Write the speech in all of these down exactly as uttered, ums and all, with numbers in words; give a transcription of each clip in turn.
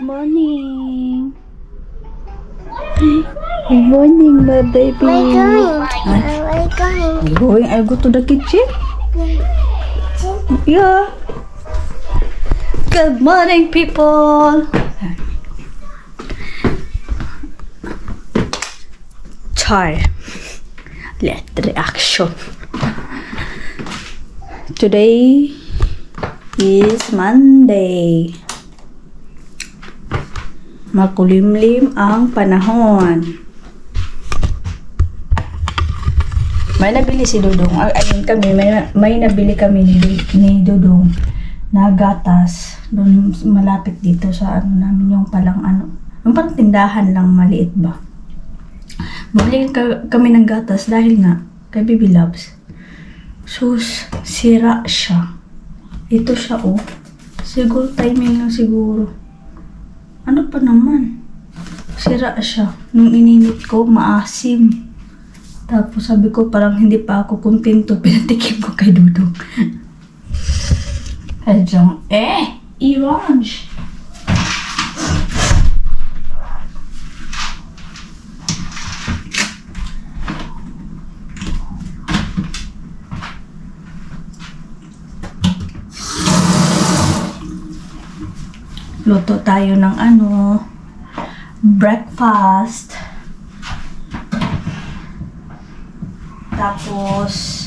morning. Good morning, my baby. Where are you going? Huh? Where are you going? I'm going. I'll go to the kitchen. Yeah. Good morning, people. Char. Let reaction. Today is Monday. Makulimlim ang panahon. May nabili si Dudong. Ayun kami, may, may nabili kami ni, ni Dudong na gatas. Doon malapit dito sa ano namin, yung palang ano, yung parang tindahan lang maliit ba. Bumili ka, kami ng gatas dahil nga kay Baby Loves. Sus, sira siya. Ito siya oh. Siguro timing lang siguro. Ano pa naman? Sira siya. Nung ininit ko, maasim. Tapos sabi ko, parang hindi pa ako kontento. Pinatikim ko kay Dudong. Adyang, eh! I-orange! Luto tayo ng ano, breakfast. Tapos,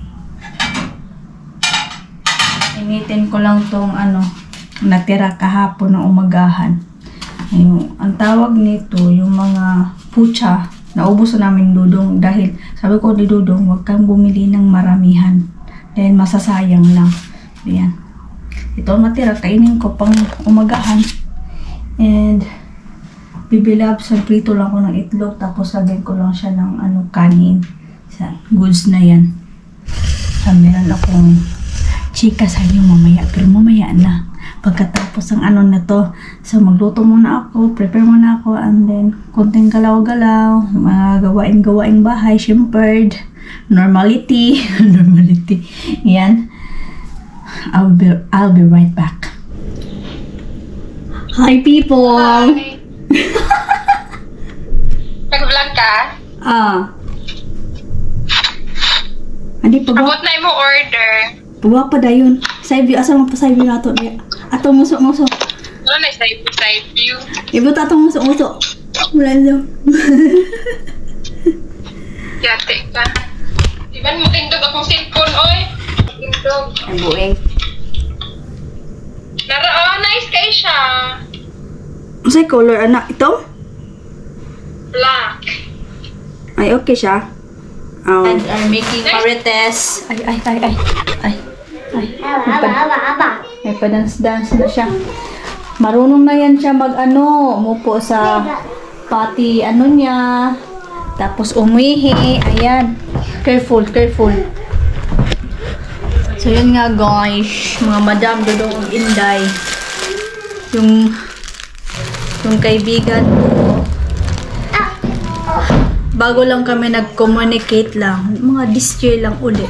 initin ko lang tong ano, natira kahapon ng umagahan. Ayun, ang tawag nito, yung mga pucha, naubos na namin Dudong dahil sabi ko ni Dudong, huwag kang bumili ng maramihan dahil masasayang lang. Ayan. Ito matira, kainin ko pang umagahan. And Baby Loves, prito lang ko ng itlog, tapos lagyan ko lang siya ng ano, kanin. Sa goods na yan. Ah, meron akong chika sa inyo mamaya, pero mamaya na. Pagkatapos ng ano na to, so magluto muna ako, prepare muna ako, and then konting galaw-galaw, mga gawain-gawaing bahay, syempre, normality, normality, yan. I'll be, I'll be right back. Hi, people! Hi! Nag-vlog ka? Ah. Hindi pa ba? Abot na yung order. Pagwa pa da yun. Side view. Asa mo pa side view na ito? Ato muso-muso. Ano na side view, side view? Ibot ato muso-muso. Wala lang. Yate ka. Iban mo tindog akong cellphone, oy. Tindog. Ang bueng. Nara, oh, nice kayo siya. Masay color, anak? Ito? Black. Ay, okay siya. Oh. And are making parites. Ay, ay, ay, ay. Ay, ay. Aba, aba, aba, aba. May pa-dance-dance na siya. Marunong na yan siya mag-ano, umupo sa pati ano niya. Tapos umihi. Ayan. Careful, careful. So yun nga guys, mga madam Dudong ang Inday. Yung yung kaibigan ko. Bago lang kami nag-communicate lang. Mga this year lang ulit.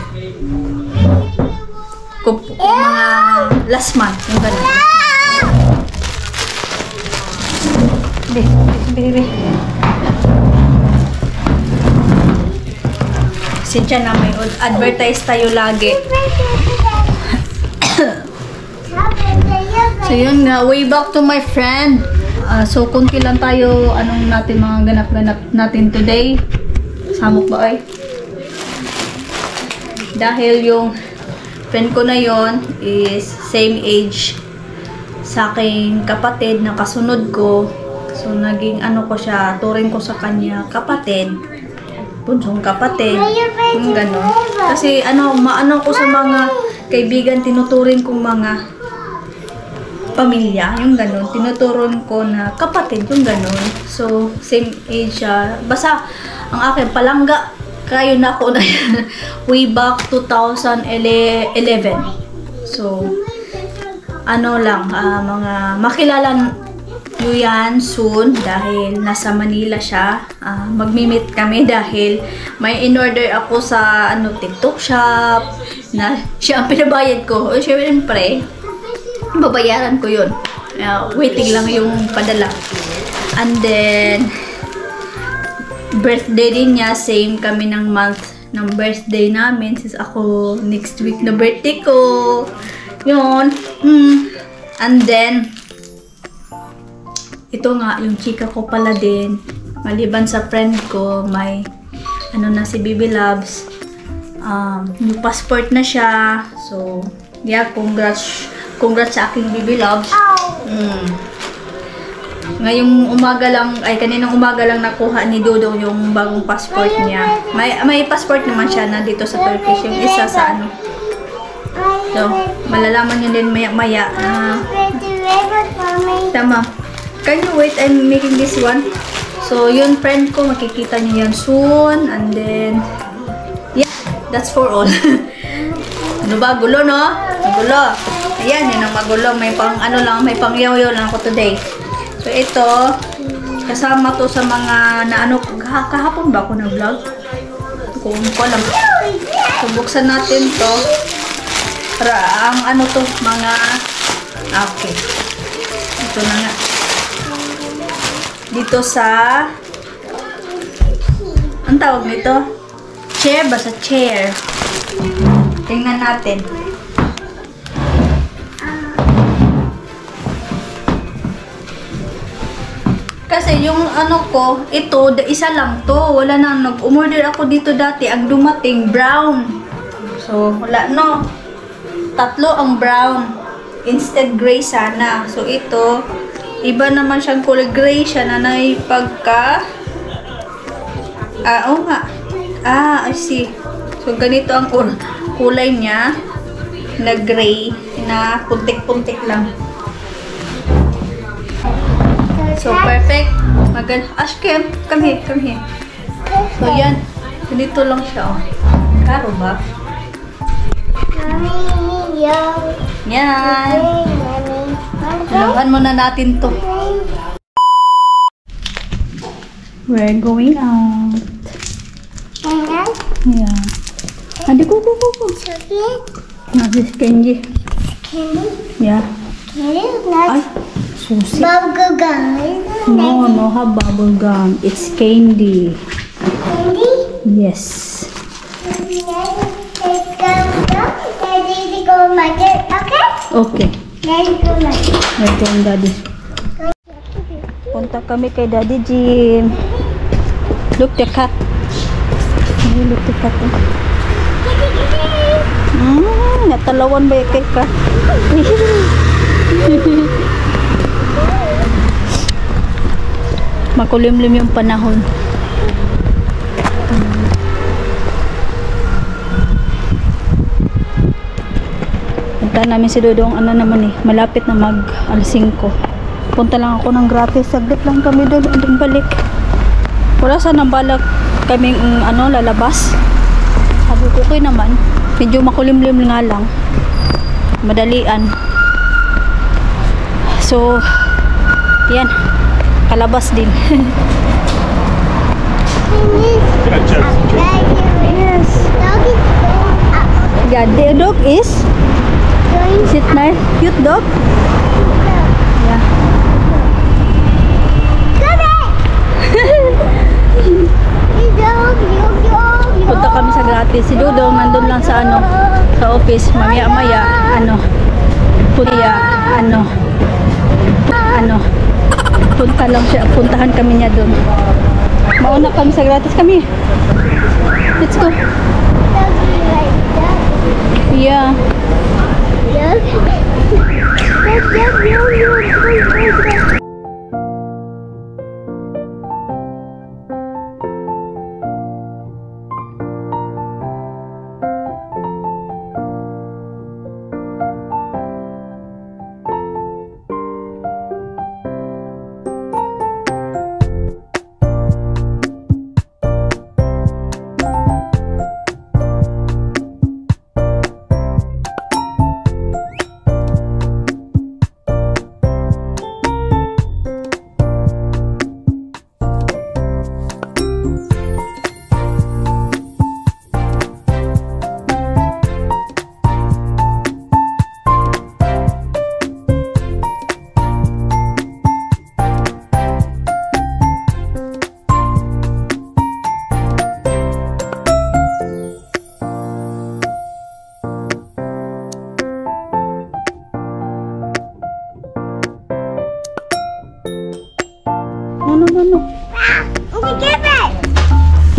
Kung mga last month. Yung ganun. Be, be, be, be. Sinsya na may advertise tayo lagi. So yun nga, way back to my friend. Uh, so kunti lang tayo, anong natin mga ganap-ganap natin today. Samok ba ay? Dahil yung friend ko na yon is same age sa aking kapatid na kasunod ko. So naging ano ko siya, turing ko sa kanya kapatid. Punsong kapatid. Yung gano'n. Kasi ano, maano ko sa mga kaibigan, tinuturing kong mga pamilya, yung gano'n. Tinuturon ko na kapatid, yung gano'n. So, same age siya. Basta, ang akin, palangga, kayo na ako na yan. Way back two thousand eleven. So, ano lang, uh, mga makilala nyo yan soon dahil nasa Manila siya. Uh, magmi-meet kami dahil may in-order ako sa ano TikTok shop na siya ang pinabayad ko. O syempre, babayaran ko yun. Uh, waiting lang yung padala. And then, birthday din niya. Same kami ng month ng birthday namin. Since ako, next week na birthday ko. Yun. Mm. And then, ito nga, yung chika ko pala din. Maliban sa friend ko, may ano na si Baby Loves. Um, new passport na siya. So, yeah, congrats. Congrats sa aking Baby Loves. Mm. Ngayong umaga lang, ay kaninang umaga lang nakuha ni Dodong yung bagong passport niya. May may passport naman siya na dito sa Turkish. Yung isa sa ano. So, malalaman nyo din maya-maya. Uh, tama. Can you wait? I'm making this one. So, yun, friend ko. Makikita niyo yan soon. And then, yeah, that's for all. Ano ba? Gulo, no? Gulo. Ayan, yun ang magulo. May pang, ano lang, may pang yaw-yaw lang ako today. So, ito, kasama to sa mga, na ano, kah kahapon ba ako na-vlog? Kung ko alam. So, buksan natin to. Para, ang ano to, mga, okay. Ito na nga. Dito sa, ang tawag nito? Chair ba? Sa chair. Tingnan natin. Kasi yung ano ko, ito, isa lang to. Wala na, nag-umorder ako dito dati. Ang dumating, brown. So, wala, no. Tatlo ang brown. Instead, gray sana. So, ito, iba naman siyang kulay. Gray siya na may pagka... Ah, oo nga. Ah, I see. So, ganito ang kulay niya. Na gray. Na puntik-puntik lang. So, perfect. Maganda. Ashkem, come here, come here. So, yan. Ganito lang siya, oh. Karo ba? Yan. Lawan muna natin to. We're going out. Yeah. Adi, go, go, go, go. Nah, this candy. Candy? Yeah. Candy is not Ay, susi. bubble gum. No, no have bubble gum. It's candy. Candy? Yes. Let's go. Daddy, go market. Okay? Okay. Let's go market. Let's go, Daddy. Punta kami kay Daddy Jim. Look the cat. Look the cat. Hmm, natalawan ba yung kay cat? Makulimlim yung panahon. Punta namin si Dodong, ano naman eh, malapit na mag alas singko. Punta lang ako ng gratis, saglit lang kami doon, andun balik. Wala sanang balak kaming um, ano, lalabas. Sabi ko, okay naman. Medyo makulimlim nga lang. Madalian. So, yan. Kalabas din. Yes. Yeah, the dog is? Is it nice? Cute dog? Yeah. Punta kami sa gratis. Si Dodong nandun lang sa ano, sa office. Mamaya maya, ano, punya, ano, ano, punta lang siya. Puntahan kami niya doon. Mauna kami sa gratis kami. Let's go. Yeah.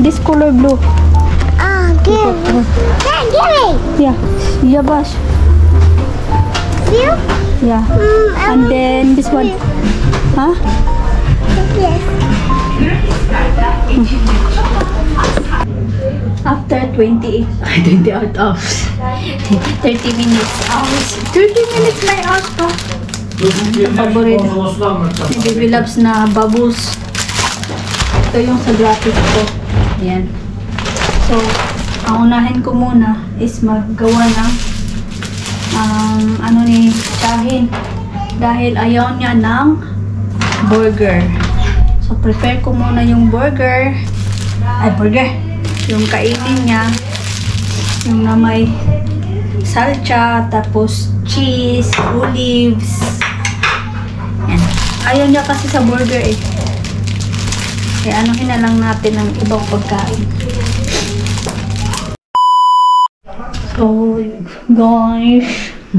This color blue. Ah, give. Yeah, give me. Yeah. Yeah, Bash. You? Yeah. Mm, I And want then this one. Huh? this. After twenty-eight, twenty out of thirty minutes hours. thirty minutes may hours to. Paborito. Yung Baby Loves na babus. Ito yung sa graphic ko. Ayan. So, ang unahin ko muna is maggawa ng um, ano ni Shahin. Dahil ayaw niya ng burger. So, prepare ko muna yung burger. Ay, burger. Yung kainin niya. Yung na may salsa, tapos cheese, olives. Yan. Ayaw niya kasi sa burger eh. Kaya anuhin na lang natin ng ibang pagkain. So, guys.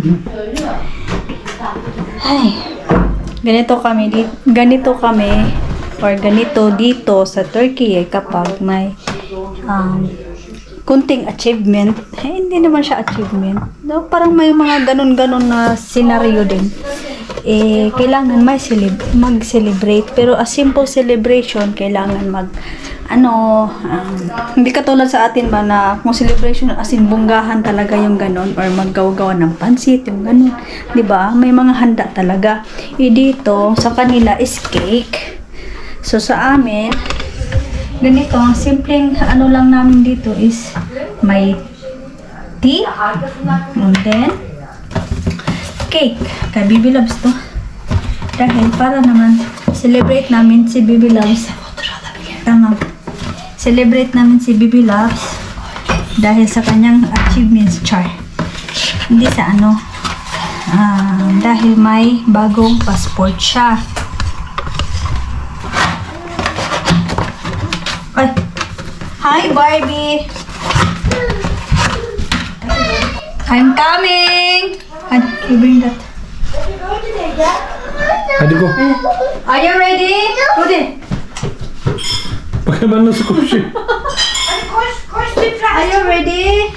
Ay. Ganito kami dito. Ganito kami or ganito dito sa Turkey eh, kapag may um, kunting achievement. Eh, hindi naman siya achievement. No, parang may mga ganun-ganun na scenario din. Eh, kailangan may celeb mag-celebrate. Pero a simple celebration, kailangan mag, ano, um, hindi katulad sa atin ba na kung celebration as in bunggahan talaga yung ganun or maggawa-gawa ng pansit, yung ganun. Diba? May mga handa talaga. Eh, dito, sa kanila is cake. So, sa amin, ganito, ang simpleng ano lang namin dito is may tea, and then cake. Kay Baby Loves to. Dahil para naman celebrate namin si Baby Loves. Tama. Celebrate namin si Baby Loves dahil sa kanyang achievements, char. Hindi sa ano. Uh, dahil may bagong passport siya. Ay. Hi, Barbie. I'm coming. And you bring that. Hadi go. Are you ready? Go there. Bak hemen nasıl koşuyor. Are you ready?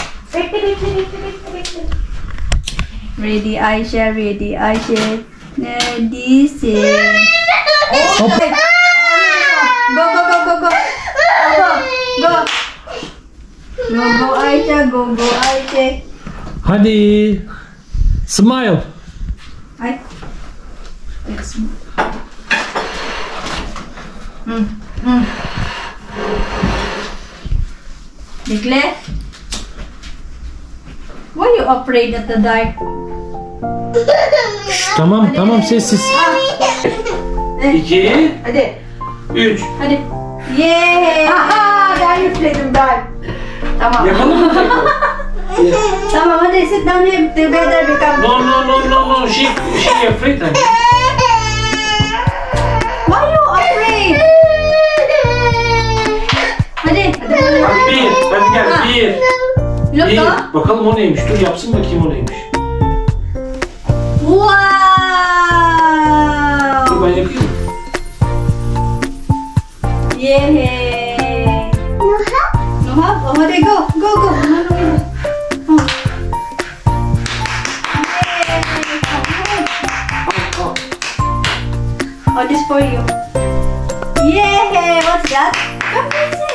Ready, Aisha. Ready, Aisha. Ready, set. Hop. Go, go, go, go, go. Go, go. Go, go, Aisha. Go, go, Aisha. Hadi. Smile. Ay. It's... Mm, mm. Declare? Why are you afraid at the dark? Şş, tamam tamam sessiz. Eh, İki, hadi. üç. Hadi. Yay! Aha! Dahil üfledim ben. Tamam. Yakalım mı tekrar? Tamam, hadi sit down here together become... No no no no no. She she afraid honey. Why are you afraid? Hadi. Hadi. Hadi bir. Hadi gel bir. Look Bir. up. Bakalım o neymiş. Dur yapsın bakayım o neymiş. Wow! Dur ben yapayım. Yay! No have? Oh, hadi go. Go, go. No, no, no. Oh. Al, al. Oh, this for you. Yay! What's that? Come, let's see.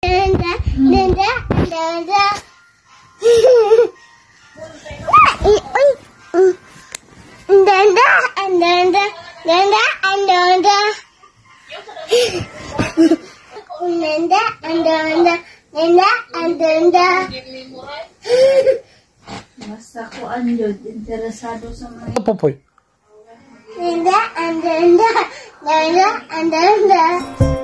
Danda, danda, danda. Danda, danda, danda, danda. Danda, danda, danda, danda. Basta ko anjod, interesado sa mga Popoy. Danda, danda, danda, danda.